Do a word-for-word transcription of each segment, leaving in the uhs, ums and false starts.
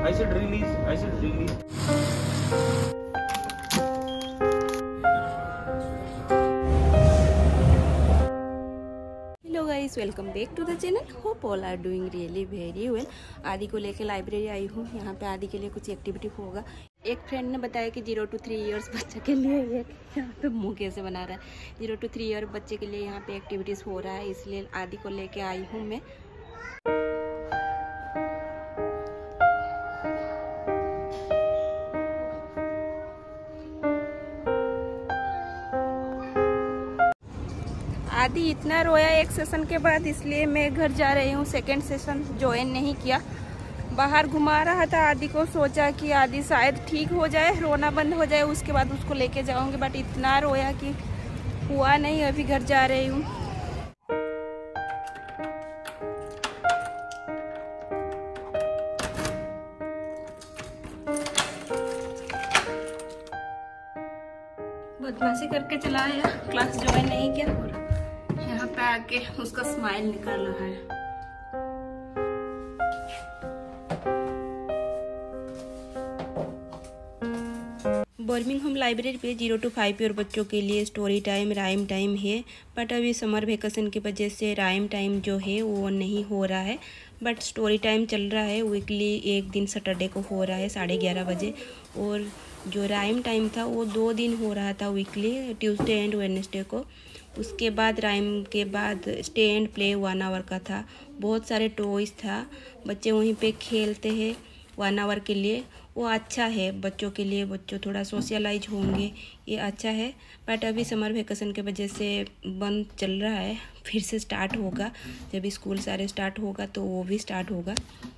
I said release. I said release. Hello guys, welcome back to the channel. Hope all are doing really very well. Aadi को लेके library आई हूँ। यहाँ पे आदि के लिए कुछ एक्टिविटी होगा। एक फ्रेंड ने बताया कि जीरो टू थ्री इयर्स बच्चे के लिए ये यहाँ पे मुँह कैसे बना रहा है। जीरो टू थ्री ईयर बच्चे के लिए यहाँ पे एक्टिविटीज़ हो रहा है, इसलिए आदि को लेके आई हूँ मैं। आदि इतना रोया एक सेशन के बाद, इसलिए मैं घर जा रही हूँ। सेकंड सेशन ज्वाइन नहीं किया। बाहर घुमा रहा था आदि को, सोचा कि आदि शायद ठीक हो जाए, रोना बंद हो जाए, उसके बाद उसको लेके जाऊंगी। बट इतना रोया कि हुआ नहीं। अभी घर जा रही हूँ। बदमाशी करके चला आया, क्लास ज्वाइन नहीं किया और यहाँ पे आके उसका स्माइल निकल रहा है। बर्मिंघम लाइब्रेरी पे जीरो टू फाइव ईयर बच्चों के लिए स्टोरी टाइम, राइम टाइम है। बट अभी समर वेकेशन की वजह से राइम टाइम जो है वो नहीं हो रहा है, बट स्टोरी टाइम चल रहा है। वीकली एक दिन सैटरडे को हो रहा है साढ़े ग्यारह बजे, और जो राइम टाइम था वो दो दिन हो रहा था वीकली, ट्यूसडे एंड वेडनेसडे को। उसके बाद राइम के बाद stay and play one hour का था। बहुत सारे टॉयज था, बच्चे वहीं पे खेलते हैं वन आवर के लिए। वो अच्छा है बच्चों के लिए, बच्चों थोड़ा सोशलाइज होंगे, ये अच्छा है। बट अभी समर वेकेशन के वजह से बंद चल रहा है। फिर से स्टार्ट होगा, जब स्कूल सारे स्टार्ट होगा तो वो भी स्टार्ट होगा।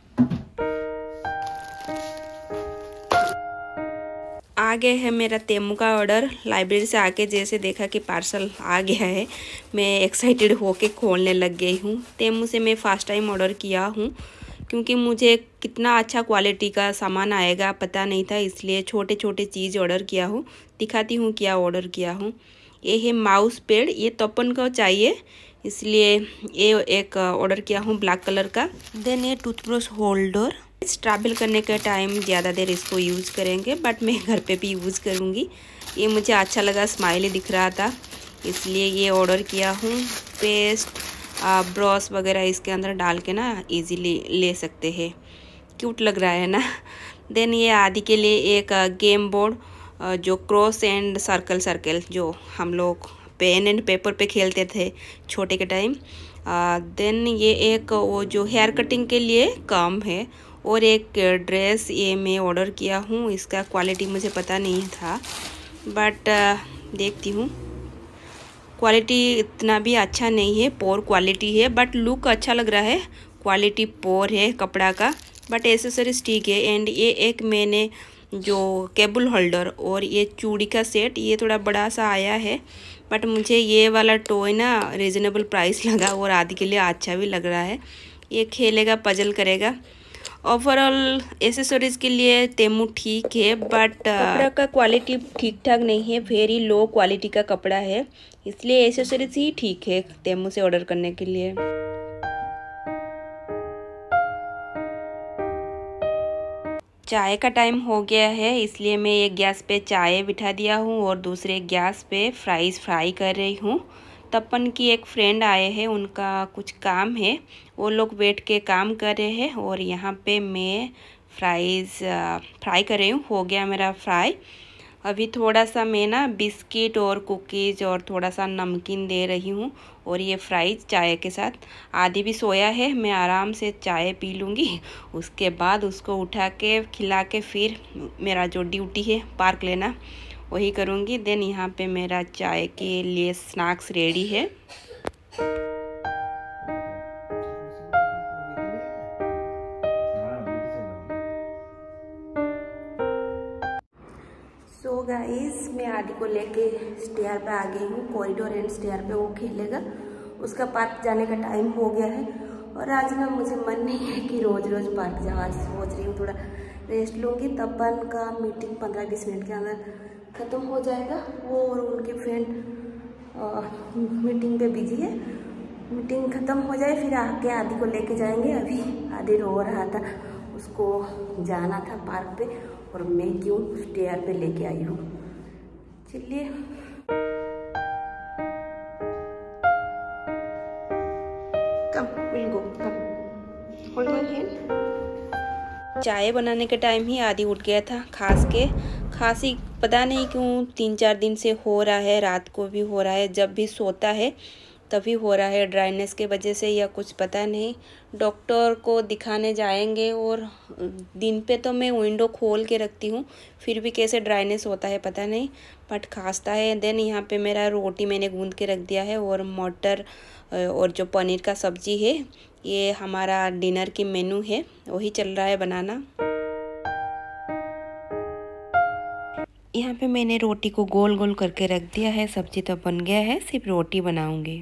आ गया है मेरा तेमू का ऑर्डर। लाइब्रेरी से आके जैसे देखा कि पार्सल आ गया है, मैं एक्साइटेड होके खोलने लग गई हूँ। तेमू से मैं फर्स्ट टाइम ऑर्डर किया हूँ, क्योंकि मुझे कितना अच्छा क्वालिटी का सामान आएगा पता नहीं था, इसलिए छोटे छोटे चीज़ ऑर्डर किया हूँ। दिखाती हूँ क्या ऑर्डर किया हूँ। ये है माउस पैड, ये तपन को चाहिए इसलिए ये एक ऑर्डर किया हूँ ब्लैक कलर का। देन ये टूथब्रश होल्डर, ट्रैवल करने के टाइम ज़्यादा देर इसको यूज़ करेंगे, बट मैं घर पे भी यूज़ करूँगी। ये मुझे अच्छा लगा, स्माइली दिख रहा था, इसलिए ये ऑर्डर किया हूँ। पेस्ट, ब्रश वगैरह इसके अंदर डाल के ना इजीली ले सकते हैं। क्यूट लग रहा है ना। देन ये आदि के लिए एक गेम बोर्ड, जो क्रॉस एंड सर्कल सर्कल जो हम लोग पेन एंड पेपर पे खेलते थे छोटे के टाइम। देन ये एक वो जो हेयर कटिंग के लिए काम है, और एक ड्रेस ये मैं ऑर्डर किया हूँ। इसका क्वालिटी मुझे पता नहीं था, बट देखती हूँ। क्वालिटी इतना भी अच्छा नहीं है, पोर क्वालिटी है, बट लुक अच्छा लग रहा है। क्वालिटी पोर है कपड़ा का, बट एसेसरीज ठीक है। एंड ये एक मैंने जो केबल होल्डर और ये चूड़ी का सेट, ये थोड़ा बड़ा सा आया है, बट मुझे ये वाला टॉय ना रीज़नेबल प्राइस लगा और आदि के लिए अच्छा भी लग रहा है। ये खेलेगा, पजल करेगा। ओवरऑल एसेसरीज के लिए तेमू ठीक है, बट कपड़ा का क्वालिटी ठीक ठाक नहीं है, वेरी लो क्वालिटी का कपड़ा है, इसलिए एसेसरीज ही ठीक है तेमू से ऑर्डर करने के लिए। चाय का टाइम हो गया है, इसलिए मैं एक गैस पे चाय बिठा दिया हूँ और दूसरे गैस पे फ्राइज़ फ्राई कर रही हूँ। तपन की एक फ्रेंड आए हैं, उनका कुछ काम है, वो लोग बैठ के काम कर रहे हैं और यहाँ पे मैं फ्राइज़ फ्राई कर रही हूँ। हो गया मेरा फ्राई। अभी थोड़ा सा मैं ना बिस्किट और कुकीज़ और थोड़ा सा नमकीन दे रही हूँ, और ये फ्राइज़ चाय के साथ। आदि भी सोया है, मैं आराम से चाय पी लूँगी, उसके बाद उसको उठा के खिला के फिर मेरा जो ड्यूटी है पार्क लेना वही करूँगी। देन यहाँ पे मेरा चाय के लिए स्नैक्स रेडी है। सो गाइस, मैं आदि को लेके स्टेयर पे आ गई हूँ। कॉरिडोर एंड स्टेयर पे वो खेलेगा, उसका पार्क जाने का टाइम हो गया है। और आज ना मुझे मन नहीं है कि रोज़ रोज़ पार्क जाऊँ। आज सोच रही हूँ थोड़ा रेस्ट लूँगी। तपन का मीटिंग पंद्रह बीस मिनट के अंदर ख़त्म हो जाएगा। वो और उनके फ्रेंड मीटिंग पे बिजी है। मीटिंग ख़त्म हो जाए फिर आके आदि को लेके जाएंगे। अभी आदि रो रहा था, उसको जाना था पार्क पे और मैं क्यों स्टेयर पे लेके आई हूँ। चलिए come will go come hold my hand. चाय बनाने के टाइम ही आदि उठ गया था खांस के। खांसी पता नहीं क्यों तीन चार दिन से हो रहा है, रात को भी हो रहा है, जब भी सोता है तभी हो रहा है, ड्राइनेस के वजह से या कुछ पता नहीं। डॉक्टर को दिखाने जाएंगे और दिन पे तो मैं विंडो खोल के रखती हूँ, फिर भी कैसे ड्राइनेस होता है पता नहीं, बट खांसता है। देन यहाँ पे मेरा रोटी मैंने गूंद के रख दिया है और मटर और जो पनीर का सब्जी है, ये हमारा डिनर की मेनू है, वही चल रहा है बनाना। यहाँ पे मैंने रोटी को गोल गोल करके रख दिया है, सब्जी तो बन गया है, सिर्फ रोटी बनाऊंगी।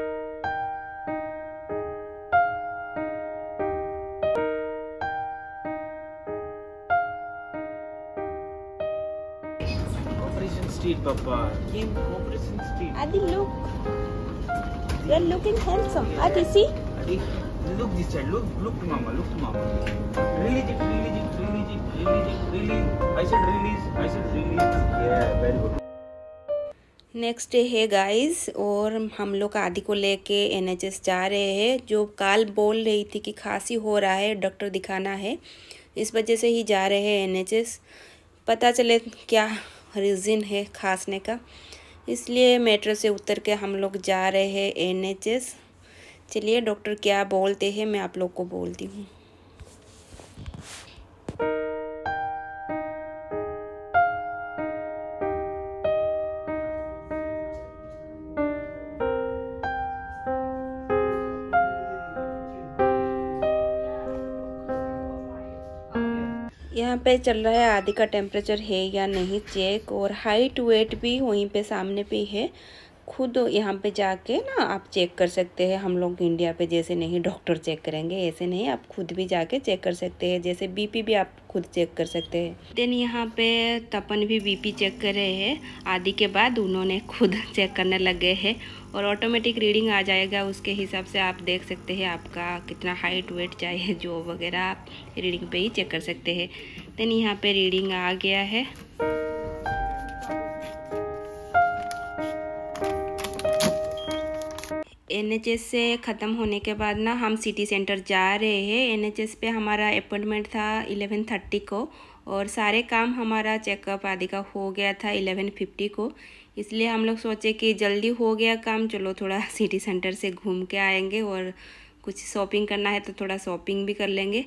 Operation Street, Papa. Came Operation Street. Adi, look. You are looking handsome. Adi, see? Adi, look this side. Look, look to Mama. Look to Mama. Release it, release it, release it, release it, release. I said release. I said release. Yeah, very good. Next day है guys और हम लोग आदि को लेके N H S जा रहे हैं। जो काल बोल रही थी कि खांसी हो रहा है, डॉक्टर दिखाना है, इस वजह से ही जा रहे हैं एन एच एस। पता चले क्या रीज़न है खांसने का, इसलिए मेट्रो से उतर के हम लोग जा रहे हैं एन एच एस। चलिए डॉक्टर क्या बोलते हैं मैं आप लोग को बोलती हूँ। यहाँ पे चल रहा है आदि का टेम्परेचर है या नहीं चेक, और हाइट वेट भी वहीं पे सामने पे है। खुद यहाँ पे जाके ना आप चेक कर सकते हैं। हम लोग इंडिया पे जैसे नहीं डॉक्टर चेक करेंगे, ऐसे नहीं, आप खुद भी जाके चेक कर सकते हैं। जैसे बीपी भी आप खुद चेक कर सकते हैं। देन यहाँ पे तपन भी बीपी चेक कर रहे हैं। आदि के बाद उन्होंने खुद चेक करने लग गए हैं और ऑटोमेटिक रीडिंग आ जाएगा, उसके हिसाब से आप देख सकते हैं आपका कितना हाइट वेट चाहिए जो वगैरह आप रीडिंग पे ही चेक कर सकते हैं। देन यहाँ पे रीडिंग आ गया है। एन एच एस से ख़त्म होने के बाद ना हम सिटी सेंटर जा रहे हैं। एन एच एस पे हमारा अपॉइंटमेंट था इलेवन थर्टी को और सारे काम हमारा चेकअप आदि का हो गया था इलेवन फिफ्टी को, इसलिए हम लोग सोचे कि जल्दी हो गया काम, चलो थोड़ा सिटी सेंटर से घूम के आएंगे और कुछ शॉपिंग करना है तो थोड़ा शॉपिंग भी कर लेंगे।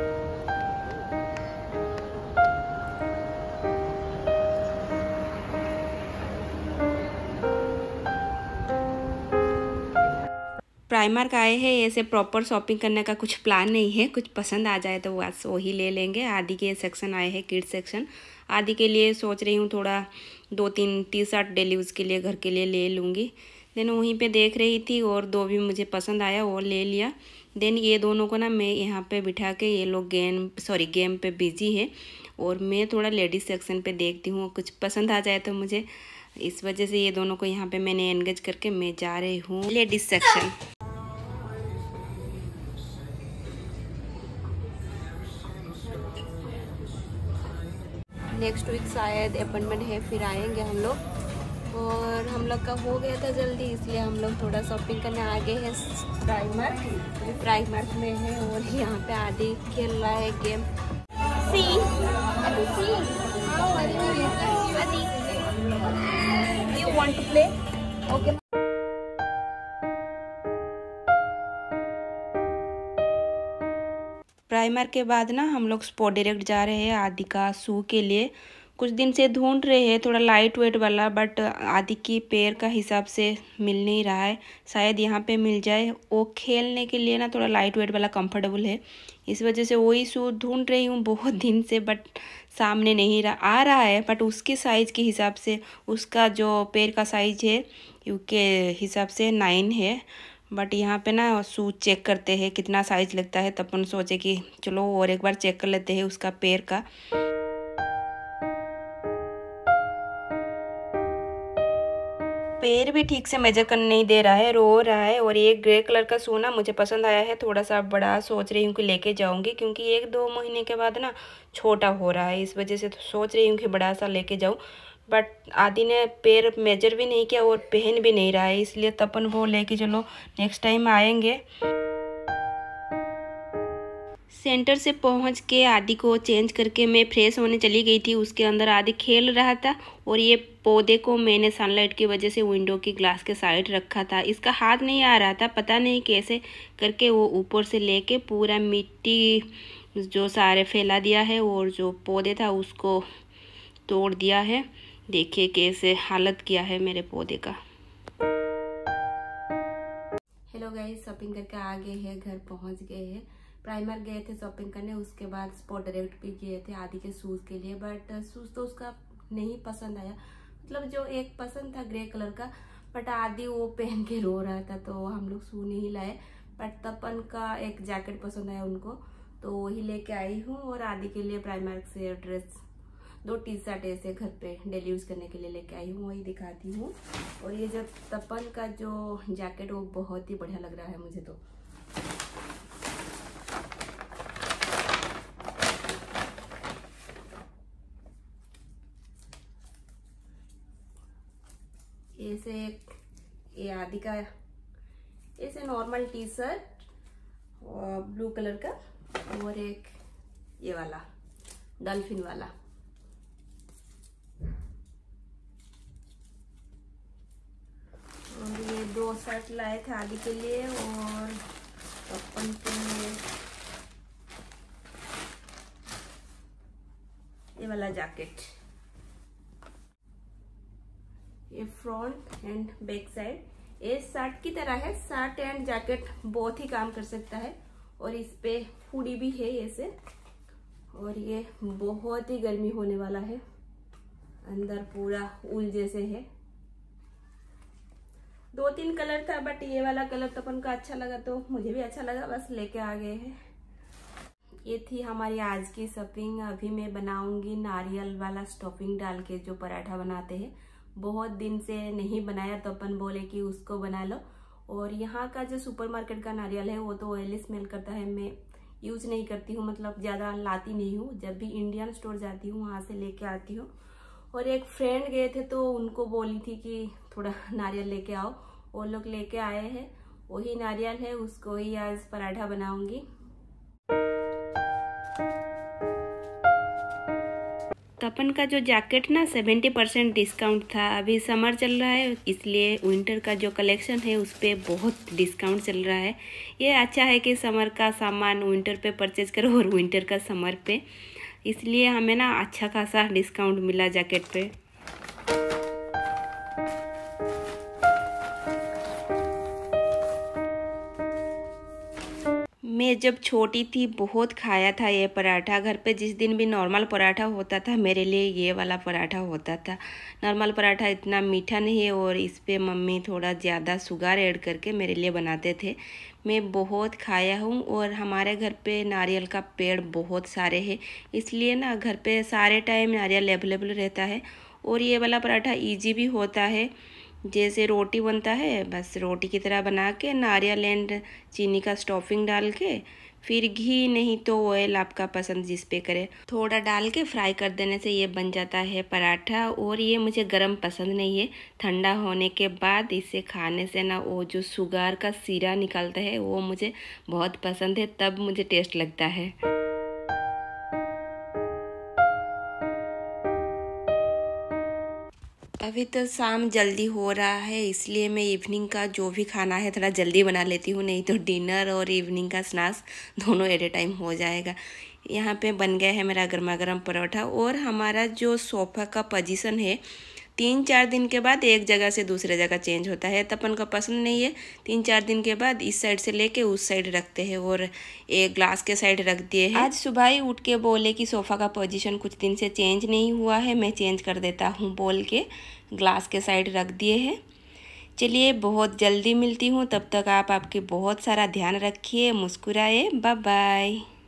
प्राइमर्क आए हैं, ऐसे प्रॉपर शॉपिंग करने का कुछ प्लान नहीं है, कुछ पसंद आ जाए तो बस वही ले लेंगे। आदि के सेक्शन आए हैं, किड्स सेक्शन। आदि के लिए सोच रही हूँ थोड़ा दो तीन टी शर्ट डेली यूज़ के लिए घर के लिए ले लूँगी। देन वहीं पे देख रही थी और दो भी मुझे पसंद आया और ले लिया। देन ये दोनों को ना मैं यहाँ पे बिठा के, ये लोग गेम सॉरी गेम पे बिजी है और मैं थोड़ा लेडीज़ सेक्शन पे देखती हूँ, कुछ पसंद आ जाए तो मुझे, इस वजह से ये दोनों को यहाँ पे मैंने एंगेज करके मैं जा रही हूँ लेडीज़ सेक्शन। नेक्स्ट वीक शायद अपॉइंटमेंट है, फिर आएंगे हम लोग। और हम लोग का हो गया था जल्दी, इसलिए हम लोग थोड़ा शॉपिंग करने आ गए हैं प्राइमर्क। प्राइमर्क में है और यहाँ पे आदि खेल रहा है game. C Aadi see Aadi you want to play? Okay. Primer के बाद ना हम लोग स्पोर्ट डायरेक्ट जा रहे हैं आदि का शू के लिए। कुछ दिन से ढूंढ रहे हैं थोड़ा लाइट वेट वाला, बट आदि की पैर का हिसाब से मिल नहीं रहा है, शायद यहाँ पे मिल जाए। वो खेलने के लिए ना थोड़ा लाइट वेट वाला कंफर्टेबल है, इस वजह से वही शू ढूंढ रही हूँ बहुत दिन से, बट सामने नहीं रहा आ रहा है। बट उसके साइज़ के हिसाब से, उसका जो पैर का साइज है उसके हिसाब से नाइन है, बट यहाँ पे ना शूज चेक करते हैं कितना साइज लगता है, तब अपन सोचे कि चलो और एक बार चेक कर लेते हैं उसका पैर का। पैर भी ठीक से मेजर करने नहीं दे रहा है, रो रहा है। और ये ग्रे कलर का सोना मुझे पसंद आया है, थोड़ा सा बड़ा सोच रही हूँ कि लेके जाऊँगी, क्योंकि एक दो महीने के बाद ना छोटा हो रहा है, इस वजह से तो सोच रही हूँ कि बड़ा सा लेके जाऊँ। बट आदि ने पैर मेजर भी नहीं किया और पहन भी नहीं रहा है, इसलिए तपन वो लेके चलो नेक्स्ट टाइम आएंगे। सेंटर से पहुंच के आदि को चेंज करके मैं फ्रेश होने चली गई थी। उसके अंदर आदि खेल रहा था और ये पौधे को मैंने सनलाइट की वजह से विंडो की ग्लास के साइड रखा था। इसका हाथ नहीं आ रहा था, पता नहीं कैसे करके वो ऊपर से लेके पूरा मिट्टी जो सारे फैला दिया है और जो पौधे था उसको तोड़ दिया है। देखिए कैसे हालत किया है मेरे पौधे का। हेलो गाइस, शॉपिंग करके आ गए हैं, घर पहुंच गए हैं। प्राइमर गए थे शॉपिंग करने, उसके बाद स्पॉट डायरेक्ट भी गए थे आदि के शूज़ के लिए, बट शूज़ तो उसका नहीं पसंद आया। मतलब जो एक पसंद था ग्रे कलर का, बट आदि वो पहन के रो रहा था तो हम लोग शू नहीं लाए। बट तपन का एक जैकेट पसंद आया उनको, तो वही लेके आई हूँ। और आदि के लिए प्राइमर से ड्रेस, दो टी शर्ट ऐसे घर पे डेली यूज करने के लिए लेके आई हूँ, वही दिखाती हूँ। और ये जो तपन का जो जैकेट वो बहुत ही बढ़िया लग रहा है मुझे तो। ऐसे एक ये आदि का ऐसे normal T shirt blue colour का, और एक ये वाला डॉल्फिन वाला। और ये दो शर्ट लाए थे आदि के लिए और अपन के लिए ये वाला जैकेट। ये फ्रंट एंड बैक साइड ये शर्ट की तरह है, शर्ट एंड जैकेट बहुत ही काम कर सकता है। और इस पे हुडी भी है ऐसे, और ये बहुत ही गर्मी होने वाला है, अंदर पूरा ऊल जैसे है। दो तीन कलर था बट ये वाला कलर तो अपन को अच्छा लगा तो मुझे भी अच्छा लगा, बस लेके आ गए हैं। ये थी हमारी आज की शॉपिंग। अभी मैं बनाऊंगी नारियल वाला स्टफिंग डाल के जो पराठा बनाते हैं, बहुत दिन से नहीं बनाया तो अपन बोले कि उसको बना लो। और यहाँ का जो सुपरमार्केट का नारियल है वो तो ऑयली स्मेल करता है, मैं यूज नहीं करती हूँ, मतलब ज़्यादा लाती नहीं हूँ। जब भी इंडियन स्टोर जाती हूँ वहाँ से लेके आती हूँ। और एक फ्रेंड गए थे तो उनको बोली थी कि थोड़ा नारियल लेके आओ, वो लोग लेके आए हैं, वही नारियल है, उसको ही आज पराठा बनाऊंगी। तपन का जो जैकेट ना सेवेंटी परसेंट डिस्काउंट था, अभी समर चल रहा है इसलिए विंटर का जो कलेक्शन है उस पर बहुत डिस्काउंट चल रहा है। ये अच्छा है कि समर का सामान विंटर पे परचेज करो और विंटर का समर पे, इसलिए हमें ना अच्छा खासा डिस्काउंट मिला जैकेट पे। मैं जब छोटी थी बहुत खाया था ये पराठा घर पे। जिस दिन भी नॉर्मल पराठा होता था मेरे लिए ये वाला पराठा होता था। नॉर्मल पराठा इतना मीठा नहीं है और इस पे मम्मी थोड़ा ज़्यादा शुगर ऐड करके मेरे लिए बनाते थे। मैं बहुत खाया हूँ और हमारे घर पे नारियल का पेड़ बहुत सारे हैं, इसलिए ना घर पे सारे टाइम नारियल अवेलेबल रहता है। और ये वाला पराठा ईजी भी होता है, जैसे रोटी बनता है बस रोटी की तरह बना के नारियल एंड चीनी का स्टफिंग डाल के, फिर घी नहीं तो ऑयल आपका पसंद जिस पे करे थोड़ा डाल के फ्राई कर देने से ये बन जाता है पराठा। और ये मुझे गरम पसंद नहीं है, ठंडा होने के बाद इसे खाने से ना वो जो शुगर का सीरा निकलता है वो मुझे बहुत पसंद है, तब मुझे टेस्ट लगता है। अभी तो शाम जल्दी हो रहा है इसलिए मैं इवनिंग का जो भी खाना है थोड़ा जल्दी बना लेती हूँ, नहीं तो डिनर और इवनिंग का स्नैक्स दोनों एट ए टाइम हो जाएगा। यहाँ पे बन गया है मेरा गर्मा गर्म परोठा। और हमारा जो सोफ़ा का पोजीशन है तीन चार दिन के बाद एक जगह से दूसरे जगह चेंज होता है, तपन को पसंद नहीं है। तीन चार दिन के बाद इस साइड से लेके उस साइड रखते हैं और एक ग्लास के साइड रख दिए हैं। आज सुबह ही उठ के बोले कि सोफ़ा का पोजीशन कुछ दिन से चेंज नहीं हुआ है, मैं चेंज कर देता हूँ बोल के ग्लास के साइड रख दिए हैं। चलिए बहुत जल्दी मिलती हूँ, तब तक आप आपके बहुत सारा ध्यान रखिए, मुस्कुराए, बाय बाय।